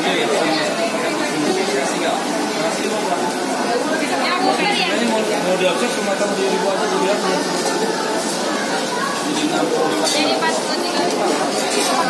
ya. Ini mau diakses cuma tahu 2.000 aja dilihat. Jadi 65. Jadi pas 3.000.